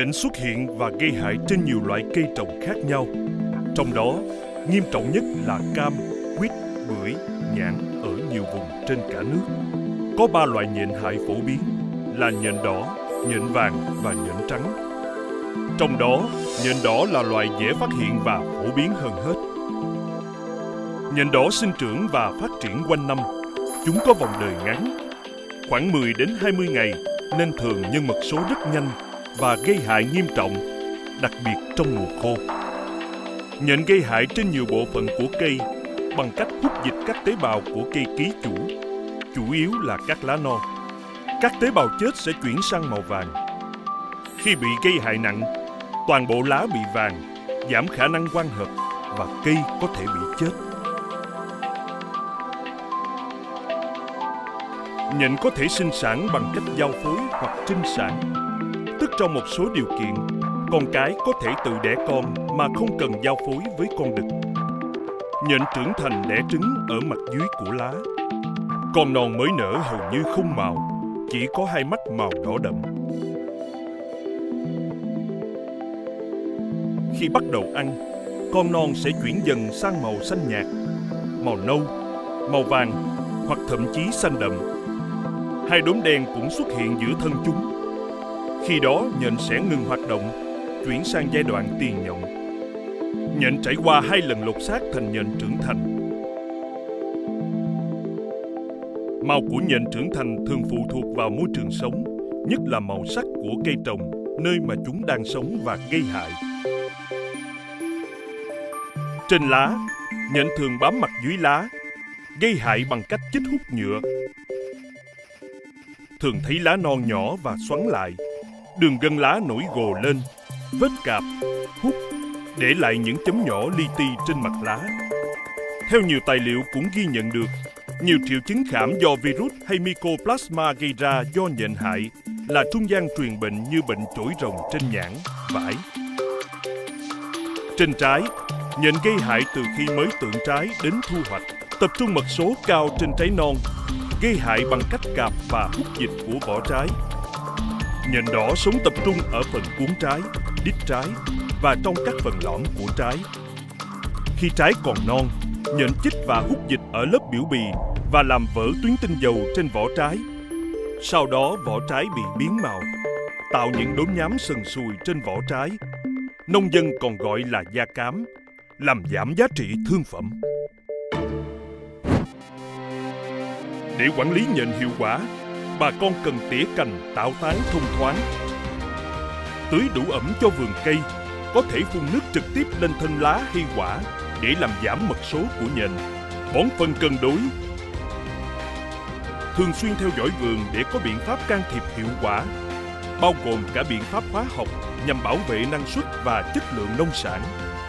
Nhện xuất hiện và gây hại trên nhiều loại cây trồng khác nhau. Trong đó, nghiêm trọng nhất là cam, quýt, bưởi, nhãn ở nhiều vùng trên cả nước. Có 3 loại nhện hại phổ biến là nhện đỏ, nhện vàng và nhện trắng. Trong đó, nhện đỏ là loại dễ phát hiện và phổ biến hơn hết. Nhện đỏ sinh trưởng và phát triển quanh năm. Chúng có vòng đời ngắn, khoảng 10 đến 20 ngày nên thường nhân mật số rất nhanh và gây hại nghiêm trọng, đặc biệt trong mùa khô. Nhện gây hại trên nhiều bộ phận của cây bằng cách hút dịch các tế bào của cây ký chủ yếu là các lá non. Các tế bào chết sẽ chuyển sang màu vàng. Khi bị gây hại nặng, toàn bộ lá bị vàng, giảm khả năng quang hợp và cây có thể bị chết. Nhện có thể sinh sản bằng cách giao phối hoặc trinh sản, tức trong một số điều kiện, con cái có thể tự đẻ con mà không cần giao phối với con đực. Nhện trưởng thành đẻ trứng ở mặt dưới của lá. Con non mới nở hầu như không màu, chỉ có 2 mắt màu đỏ đậm. Khi bắt đầu ăn, con non sẽ chuyển dần sang màu xanh nhạt, màu nâu, màu vàng hoặc thậm chí xanh đậm. 2 đốm đen cũng xuất hiện giữa thân chúng. Khi đó, nhện sẽ ngừng hoạt động, chuyển sang giai đoạn tiền nhộng. Nhện trải qua 2 lần lột xác thành nhện trưởng thành. Màu của nhện trưởng thành thường phụ thuộc vào môi trường sống, nhất là màu sắc của cây trồng, nơi mà chúng đang sống và gây hại. Trên lá, nhện thường bám mặt dưới lá, gây hại bằng cách chích hút nhựa. Thường thấy lá non nhỏ và xoắn lại, đường gân lá nổi gồ lên, vết cạp, hút, để lại những chấm nhỏ li ti trên mặt lá. Theo nhiều tài liệu cũng ghi nhận được, nhiều triệu chứng khảm do virus hay Mycoplasma gây ra do nhện hại là trung gian truyền bệnh như bệnh chổi rồng trên nhãn, vải. Trên trái, nhện gây hại từ khi mới tượng trái đến thu hoạch, tập trung mật số cao trên trái non, gây hại bằng cách cạp và hút dịch của vỏ trái. Nhện đỏ sống tập trung ở phần cuống trái, đít trái và trong các phần lõm của trái. Khi trái còn non, nhện chích và hút dịch ở lớp biểu bì và làm vỡ tuyến tinh dầu trên vỏ trái. Sau đó vỏ trái bị biến màu, tạo những đốm nhám sần sùi trên vỏ trái. Nông dân còn gọi là da cám, làm giảm giá trị thương phẩm. Để quản lý nhện hiệu quả, bà con cần tỉa cành tạo tán thông thoáng, tưới đủ ẩm cho vườn cây, có thể phun nước trực tiếp lên thân lá hay quả để làm giảm mật số của nhện, bón phân cân đối. Thường xuyên theo dõi vườn để có biện pháp can thiệp hiệu quả, bao gồm cả biện pháp hóa học nhằm bảo vệ năng suất và chất lượng nông sản.